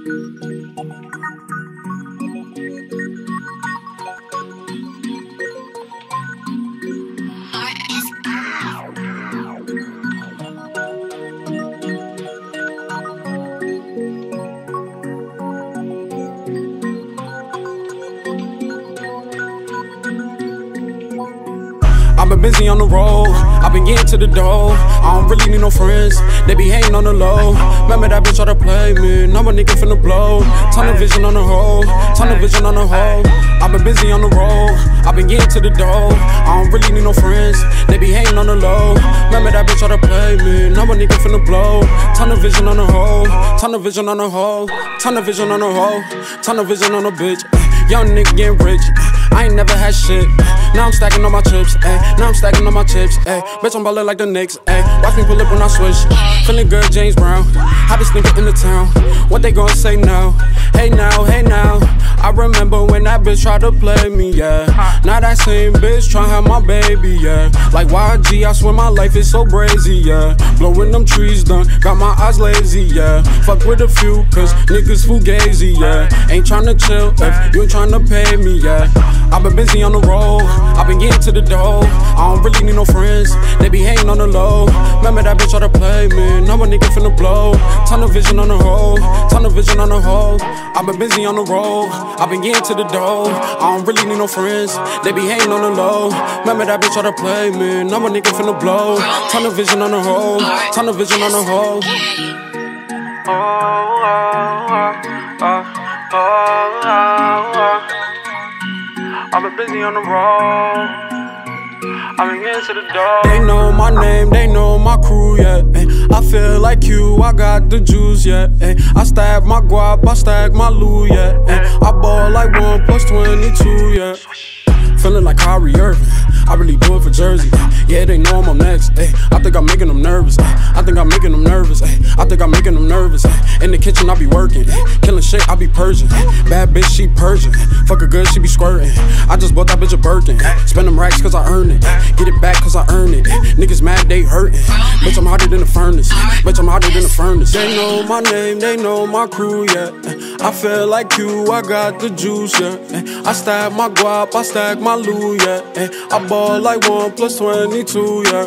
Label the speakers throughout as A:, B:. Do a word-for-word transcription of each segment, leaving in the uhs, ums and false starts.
A: I've been busy on the road, I've been getting to the dough. I don't really need no friends, they be hating on the low. Remember that bitch try to play me, now my nigga finna blow. Ton of vision on the hoe, ton of vision on the hoe. I've been busy on the road, I've been getting to the dough. I don't really need no friends, they be hating on the low. Remember that bitch try to play me, now my nigga finna blow. Ton of vision on the hoe, ton of vision on the hoe. Ton of vision on the hoe, ton of vision on the bitch. Young nigga getting rich, I ain't never had shit. Now I'm stacking on my chips, ayy. Now I'm stacking on my chips, ayy. Bitch, I'm ballin' like the Knicks, ayy. Watch me pull up when I switch. Feeling good, James Brown. Hottest nigga in the town. What they gon' say now? Hey now, hey now. I remember when that bitch tried to play me, yeah. Now that same bitch tryna have my baby, yeah. Like Y G, I swear my life is so brazy, yeah. Blowing them trees done, got my eyes lazy, yeah. Fuck with a few, cause niggas fugazi, yeah. Ain't tryna chill if you ain't tryna pay me, yeah. I've been busy on the road, I've been getting to the dough. I don't really need no friends, they be hating on the low. Remember that bitch try to play me, now a nigga finna blow. Ton of vision on the hoe, ton of vision on the hoe. I've been busy on the road, I've been getting to the dough. I don't really need no friends, they be hating on the low. Remember that bitch try to play me, now a nigga finna blow. Ton of vision on the hoe, ton of vision on the hoe. Oh, oh, oh, oh, oh, oh, oh. I've been busy on the road, I've been getting to the door. They know my name, they know my crew, yeah. Ay, I feel like you, I got the juice, yeah. Ay, I stack my guap, I stack my loot, yeah. Ay, I ball like one plus twenty-two, yeah. Feeling like Kyrie Irving, I really do it for Jersey. Yeah, they know I'm up next. Ay, I think I'm making them nervous. Ay, I think I'm making them nervous. Ay, I think I'm making them nervous. Ay, in the kitchen, I be working. Ay, killing shit, I be purging. Ay, bad bitch, she Persian. Fuck her good, she be squirting. I just bought that bitch a Birkin. Spend them racks cause I earn it. Get it back cause I earn it. Niggas mad, they hurting. Bitch, I'm hotter than the furnace. Bitch, I'm hotter than the furnace. They know my name, they know my crew, yeah. I feel like you, I got the juice, yeah. I stack my guap, I stack my loot, yeah. I ball like one plus twenty-two, yeah.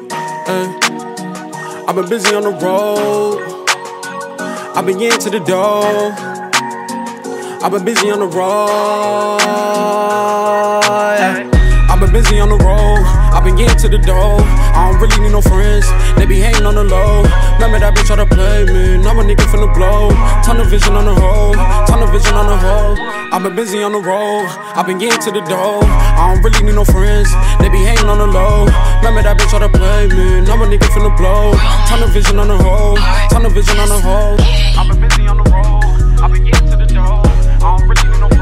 A: I've been busy on the road, I've been getting to the dough. I've been busy on the road, yeah. I've been busy on the road, I've been getting to the dough. I don't really need no friends, they be hating on the low. Remember that bitch try to play me, now a nigga finna blow. Ton of vision on the hoe, ton of vision on the hoe. I've been busy on the road, I've been getting to the dough. I don't really need no friends, they be hating on the low. Remember that bitch try to play me, now a nigga finna blow. Ton of vision on the hoe, ton of vision on the hoe. I've been busy on the road, I've been getting to the dough. I don't really need no friends.